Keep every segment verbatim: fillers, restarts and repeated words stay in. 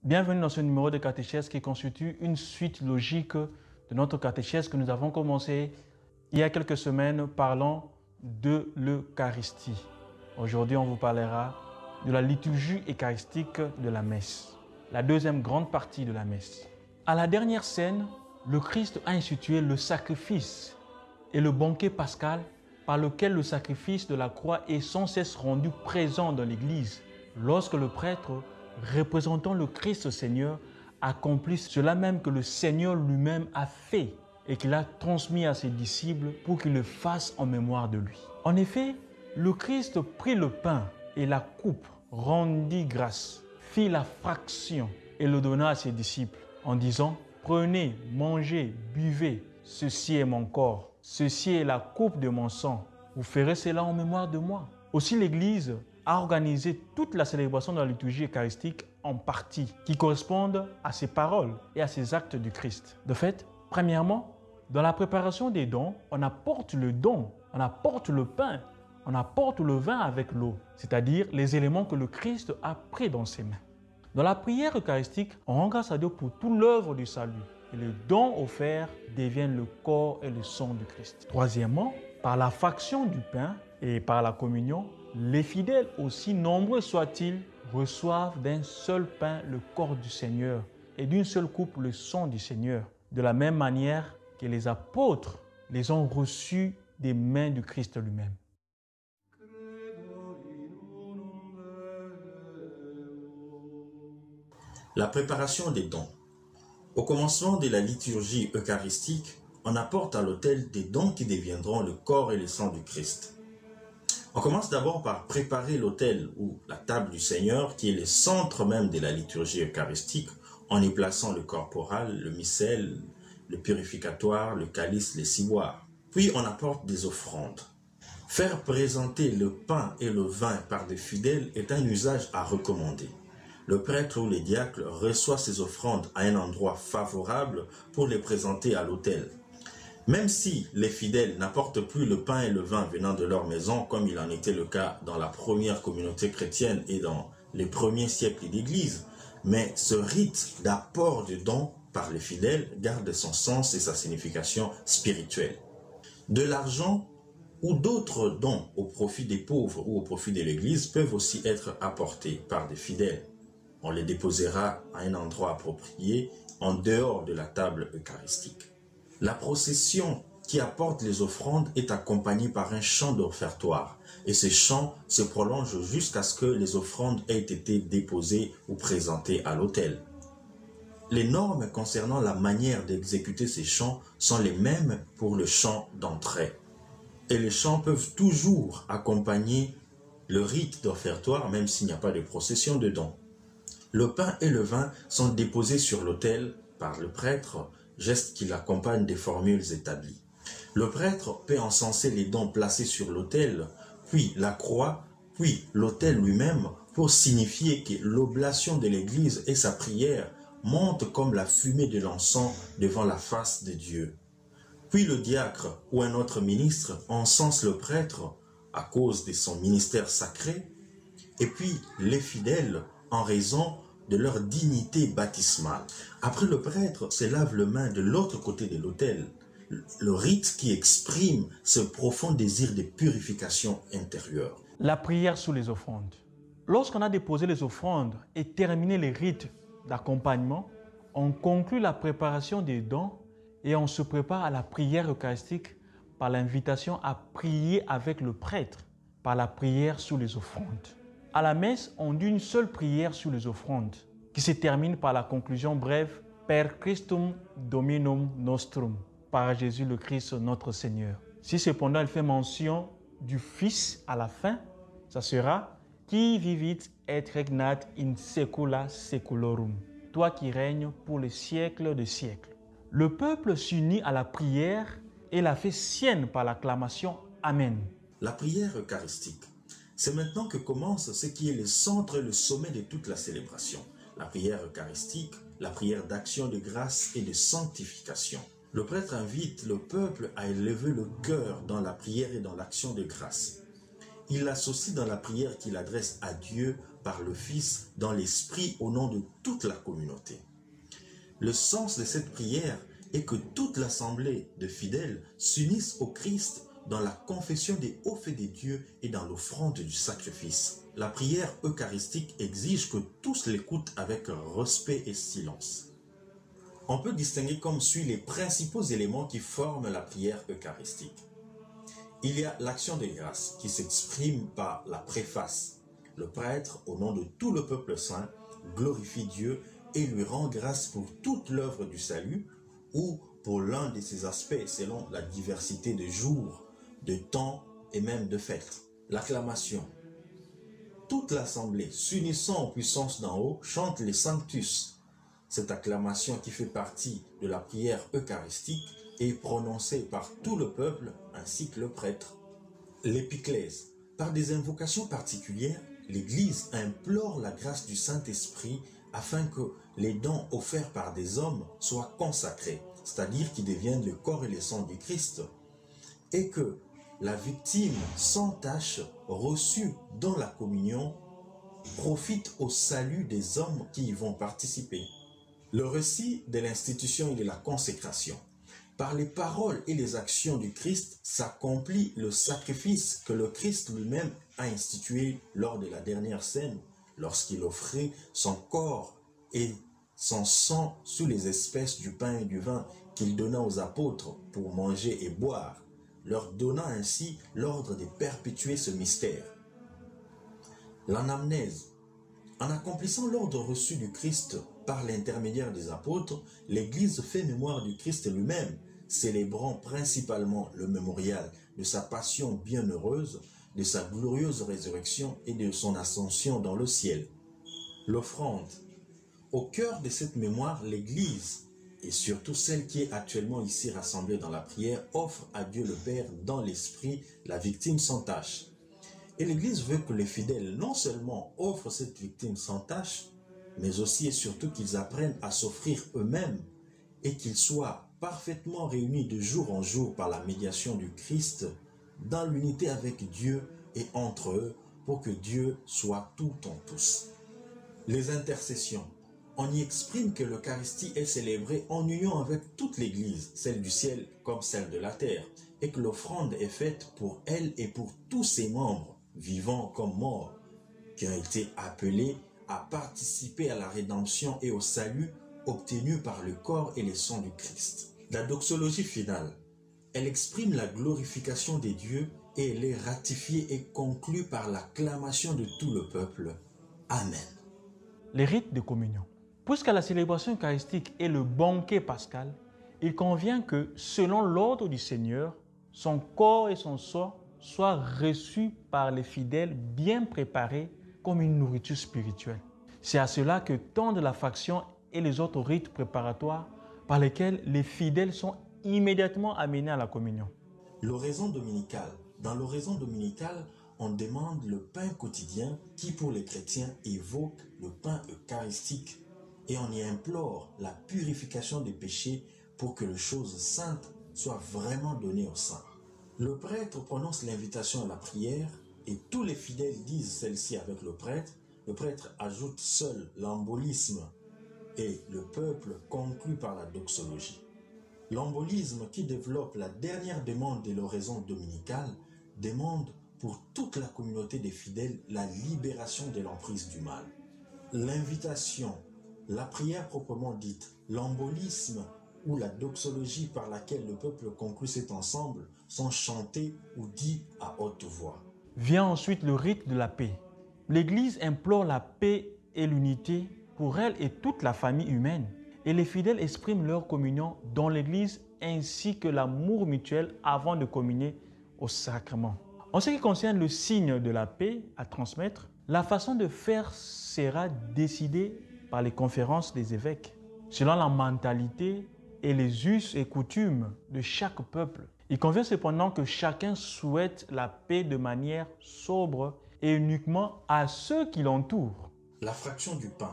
Bienvenue dans ce numéro de catéchèse qui constitue une suite logique de notre catéchèse que nous avons commencé il y a quelques semaines parlant de l'Eucharistie. Aujourd'hui, on vous parlera de la liturgie eucharistique de la messe, la deuxième grande partie de la messe. À la dernière scène, le Christ a institué le sacrifice et le banquet pascal par lequel le sacrifice de la croix est sans cesse rendu présent dans l'Église lorsque le prêtre représentant le Christ Seigneur accomplit cela même que le Seigneur lui-même a fait et qu'il a transmis à ses disciples pour qu'ils le fassent en mémoire de lui. En effet, le Christ prit le pain et la coupe, rendit grâce, fit la fraction et le donna à ses disciples en disant « Prenez, mangez, buvez, ceci est mon corps, ceci est la coupe de mon sang, vous ferez cela en mémoire de moi. » Aussi l'Église a organisé toute la célébration de la liturgie eucharistique en parties qui correspondent à ces paroles et à ces actes du Christ. De fait, premièrement, dans la préparation des dons, on apporte le don, on apporte le pain, on apporte le vin avec l'eau, c'est-à-dire les éléments que le Christ a pris dans ses mains. Dans la prière eucharistique, on rend grâce à Dieu pour toute l'œuvre du salut et les dons offerts deviennent le corps et le sang du Christ. Troisièmement, par la fraction du pain et par la communion, les fidèles, aussi nombreux soient-ils, reçoivent d'un seul pain le corps du Seigneur et d'une seule coupe le sang du Seigneur, de la même manière que les apôtres les ont reçus des mains du Christ lui-même. La préparation des dons. Au commencement de la liturgie eucharistique, on apporte à l'autel des dons qui deviendront le corps et le sang du Christ. On commence d'abord par préparer l'autel ou la table du Seigneur, qui est le centre même de la liturgie eucharistique, en y plaçant le corporal, le missel, le purificatoire, le calice, les ciboires. Puis on apporte des offrandes. Faire présenter le pain et le vin par des fidèles est un usage à recommander. Le prêtre ou les diacres reçoivent ces offrandes à un endroit favorable pour les présenter à l'autel. Même si les fidèles n'apportent plus le pain et le vin venant de leur maison, comme il en était le cas dans la première communauté chrétienne et dans les premiers siècles d'Église, mais ce rite d'apport de dons par les fidèles garde son sens et sa signification spirituelle. De l'argent ou d'autres dons au profit des pauvres ou au profit de l'Église peuvent aussi être apportés par des fidèles. On les déposera à un endroit approprié en dehors de la table eucharistique. La procession qui apporte les offrandes est accompagnée par un chant d'offertoire et ce chant se prolonge jusqu'à ce que les offrandes aient été déposées ou présentées à l'autel. Les normes concernant la manière d'exécuter ces chants sont les mêmes pour le chant d'entrée. Et les chants peuvent toujours accompagner le rite d'offertoire même s'il n'y a pas de procession dedans. Le pain et le vin sont déposés sur l'autel par le prêtre, geste qui l'accompagne des formules établies. Le prêtre peut encenser les dons placés sur l'autel, puis la croix, puis l'autel lui-même, pour signifier que l'oblation de l'Église et sa prière montent comme la fumée de l'encens devant la face de Dieu. Puis le diacre ou un autre ministre encense le prêtre à cause de son ministère sacré, et puis les fidèles en raison de leur dignité baptismale. Après, le prêtre se lave les mains de l'autre côté de l'autel, le rite qui exprime ce profond désir de purification intérieure. La prière sous les offrandes. Lorsqu'on a déposé les offrandes et terminé les rites d'accompagnement, on conclut la préparation des dons et on se prépare à la prière eucharistique par l'invitation à prier avec le prêtre, par la prière sous les offrandes. À la messe, on dit une seule prière sur les offrandes, qui se termine par la conclusion brève « Per Christum Dominum Nostrum » par Jésus le Christ notre Seigneur. Si cependant elle fait mention du Fils à la fin, ça sera « Qui vivit et regnat in saecula saeculorum » « Toi qui règnes pour les siècles des siècles ». Le peuple s'unit à la prière et la fait sienne par l'acclamation « Amen ». La prière eucharistique. C'est maintenant que commence ce qui est le centre et le sommet de toute la célébration. La prière eucharistique, la prière d'action de grâce et de sanctification. Le prêtre invite le peuple à élever le cœur dans la prière et dans l'action de grâce. Il l'associe dans la prière qu'il adresse à Dieu par le Fils dans l'Esprit au nom de toute la communauté. Le sens de cette prière est que toute l'assemblée de fidèles s'unisse au Christ dans la confession des hauts faits des dieux et dans l'offrande du sacrifice. La prière eucharistique exige que tous l'écoutent avec respect et silence. On peut distinguer comme suit les principaux éléments qui forment la prière eucharistique. Il y a l'action de grâce qui s'exprime par la préface. Le prêtre, au nom de tout le peuple saint, glorifie Dieu et lui rend grâce pour toute l'œuvre du salut ou pour l'un de ses aspects selon la diversité de jours, de temps et même de fêtes. L'acclamation. Toute l'assemblée, s'unissant aux puissances d'en haut, chante les Sanctus. Cette acclamation qui fait partie de la prière eucharistique est prononcée par tout le peuple ainsi que le prêtre. L'épiclèse. Par des invocations particulières, l'Église implore la grâce du Saint-Esprit afin que les dons offerts par des hommes soient consacrés, c'est-à-dire qu'ils deviennent le corps et le sang du Christ, et que la victime sans tache reçue dans la communion profite au salut des hommes qui y vont participer. Le récit de l'institution et de la consécration. Par les paroles et les actions du Christ s'accomplit le sacrifice que le Christ lui-même a institué lors de la dernière scène, lorsqu'il offrait son corps et son sang sous les espèces du pain et du vin qu'il donna aux apôtres pour manger et boire, leur donnant ainsi l'ordre de perpétuer ce mystère. L'anamnèse. En accomplissant l'ordre reçu du Christ par l'intermédiaire des apôtres, l'Église fait mémoire du Christ lui-même, célébrant principalement le mémorial de sa passion bienheureuse, de sa glorieuse résurrection et de son ascension dans le ciel. L'offrande. Au cœur de cette mémoire, l'Église, et surtout celle qui est actuellement ici rassemblée dans la prière, offre à Dieu le Père dans l'Esprit la victime sans tache. Et l'Église veut que les fidèles non seulement offrent cette victime sans tache, mais aussi et surtout qu'ils apprennent à s'offrir eux-mêmes et qu'ils soient parfaitement réunis de jour en jour par la médiation du Christ dans l'unité avec Dieu et entre eux pour que Dieu soit tout en tous. Les intercessions. On y exprime que l'Eucharistie est célébrée en union avec toute l'Église, celle du ciel comme celle de la terre, et que l'offrande est faite pour elle et pour tous ses membres, vivants comme morts, qui ont été appelés à participer à la rédemption et au salut obtenu par le corps et le sang du Christ. La doxologie finale, elle exprime la glorification des dieux et elle est ratifiée et conclue par l'acclamation de tout le peuple. Amen. Les rites de communion. Puisque la célébration eucharistique est le banquet pascal, il convient que, selon l'ordre du Seigneur, son corps et son sang soient reçus par les fidèles bien préparés comme une nourriture spirituelle. C'est à cela que tendent la faction et les autres rites préparatoires par lesquels les fidèles sont immédiatement amenés à la communion. L'oraison dominicale. Dans l'oraison dominicale, on demande le pain quotidien qui, pour les chrétiens, évoque le pain eucharistique. Et on y implore la purification des péchés pour que les choses saintes soient vraiment données aux saints. Le prêtre prononce l'invitation à la prière et tous les fidèles disent celle-ci avec le prêtre. Le prêtre ajoute seul l'embolisme et le peuple conclut par la doxologie. L'embolisme qui développe la dernière demande de l'oraison dominicale demande pour toute la communauté des fidèles la libération de l'emprise du mal. L'invitation, la prière proprement dite, l'embolisme ou la doxologie par laquelle le peuple conclut cet ensemble sont chantés ou dits à haute voix. Vient ensuite le rite de la paix. L'Église implore la paix et l'unité pour elle et toute la famille humaine. Et les fidèles expriment leur communion dans l'Église ainsi que l'amour mutuel avant de communier au sacrement. En ce qui concerne le signe de la paix à transmettre, la façon de faire sera décidée par les conférences des évêques, selon la mentalité et les us et coutumes de chaque peuple. Il convient cependant que chacun souhaite la paix de manière sobre et uniquement à ceux qui l'entourent. La fraction du pain.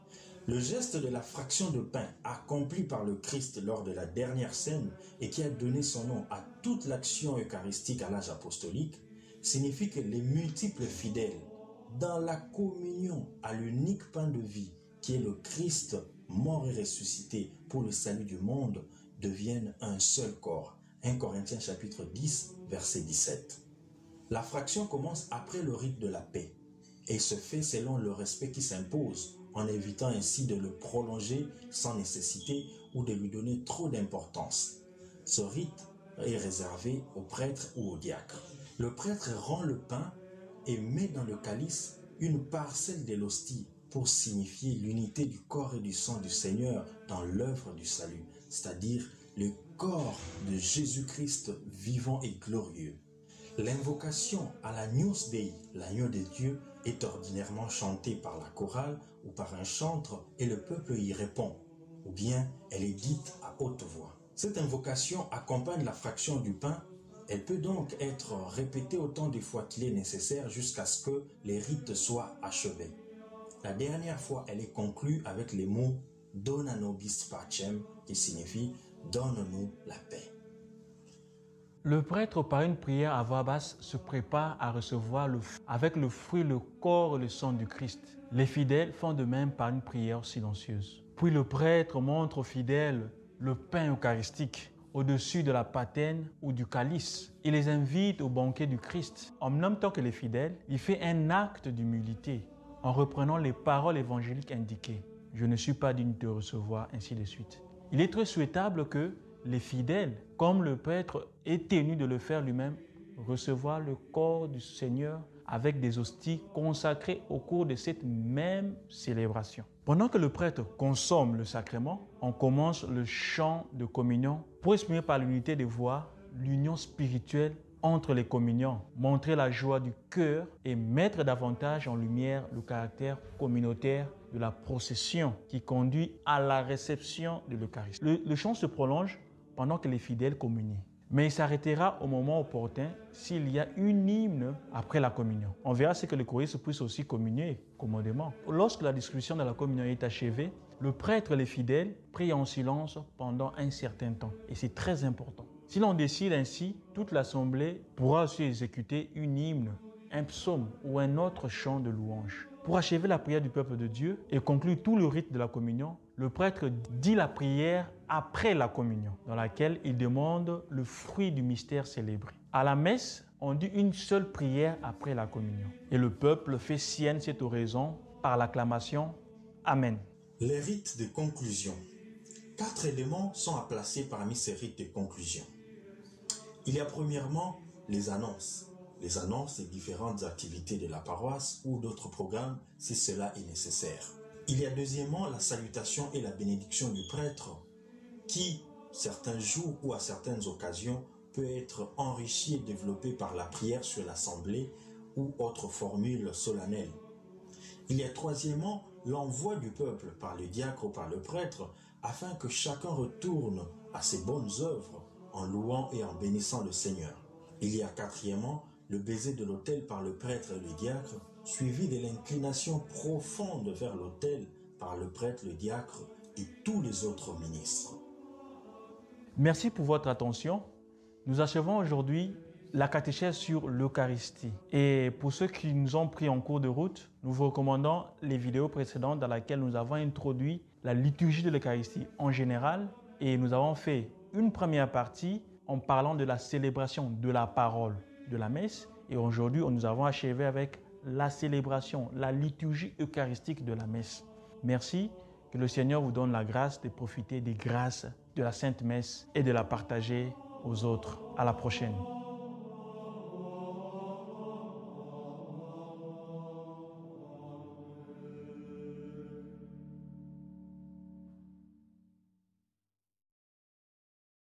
Le geste de la fraction de pain accompli par le Christ lors de la dernière scène et qui a donné son nom à toute l'action eucharistique à l'âge apostolique signifie que les multiples fidèles dans la communion à l'unique pain de vie qui est le Christ mort et ressuscité pour le salut du monde, deviennent un seul corps. premier Corinthiens chapitre dix, verset dix-sept. La fraction commence après le rite de la paix et se fait selon le respect qui s'impose, en évitant ainsi de le prolonger sans nécessité ou de lui donner trop d'importance. Ce rite est réservé au prêtre ou au diacre. Le prêtre rend le pain et met dans le calice une parcelle de l'hostie pour signifier l'unité du corps et du sang du Seigneur dans l'œuvre du salut, c'est-à-dire le corps de Jésus-Christ vivant et glorieux. L'invocation à l'Agnus Dei, l'agneau de Dieu, est ordinairement chantée par la chorale ou par un chantre et le peuple y répond, ou bien elle est dite à haute voix. Cette invocation accompagne la fraction du pain. Elle peut donc être répétée autant de fois qu'il est nécessaire jusqu'à ce que les rites soient achevés. La dernière fois, elle est conclue avec les mots « Dona nobis pacem » qui signifie « Donne-nous la paix ». Le prêtre, par une prière à voix basse, se prépare à recevoir le, avec le fruit, le corps et le sang du Christ. Les fidèles font de même par une prière silencieuse. Puis le prêtre montre aux fidèles le pain eucharistique au-dessus de la patène ou du calice. Il les invite au banquet du Christ. En même temps que les fidèles, il fait un acte d'humilité en reprenant les paroles évangéliques indiquées. « Je ne suis pas digne de te recevoir », ainsi de suite. Il est très souhaitable que les fidèles, comme le prêtre est tenu de le faire lui-même, recevoir le corps du Seigneur avec des hosties consacrées au cours de cette même célébration. Pendant que le prêtre consomme le sacrement, on commence le chant de communion pour exprimer par l'unité des voix l'union spirituelle entre les communiants, montrer la joie du cœur et mettre davantage en lumière le caractère communautaire de la procession qui conduit à la réception de l'Eucharistie. Le, le chant se prolonge pendant que les fidèles communient. Mais il s'arrêtera au moment opportun s'il y a une hymne après la communion. On verra ce que le choriste puisse aussi communier commodément. Lorsque la distribution de la communion est achevée, le prêtre et les fidèles prient en silence pendant un certain temps. Et c'est très important. Si l'on décide ainsi, toute l'assemblée pourra aussi exécuter une hymne, un psaume ou un autre chant de louange. Pour achever la prière du peuple de Dieu et conclure tout le rite de la communion, le prêtre dit la prière après la communion, dans laquelle il demande le fruit du mystère célébré. À la messe, on dit une seule prière après la communion. Et le peuple fait sienne cette oraison par l'acclamation « Amen ». Les rites de conclusion. Quatre éléments sont à placer parmi ces rites de conclusion. Il y a premièrement les annonces. Les annonces des différentes activités de la paroisse ou d'autres programmes si cela est nécessaire. Il y a deuxièmement la salutation et la bénédiction du prêtre qui, certains jours ou à certaines occasions, peut être enrichi et développé par la prière sur l'assemblée ou autre formule solennelle. Il y a troisièmement l'envoi du peuple par le diacre ou par le prêtre afin que chacun retourne à ses bonnes œuvres en louant et en bénissant le Seigneur. Il y a quatrièmement le baiser de l'autel par le prêtre et le diacre, suivi de l'inclination profonde vers l'autel par le prêtre, le diacre et tous les autres ministres. Merci pour votre attention. Nous achevons aujourd'hui la catéchèse sur l'Eucharistie. Et pour ceux qui nous ont pris en cours de route, nous vous recommandons les vidéos précédentes dans lesquelles nous avons introduit la liturgie de l'Eucharistie en général et nous avons fait une première partie en parlant de la célébration de la parole de la messe et aujourd'hui nous avons achevé avec la célébration, la liturgie eucharistique de la messe. Merci, que le Seigneur vous donne la grâce de profiter des grâces de la Sainte Messe et de la partager aux autres. À la prochaine.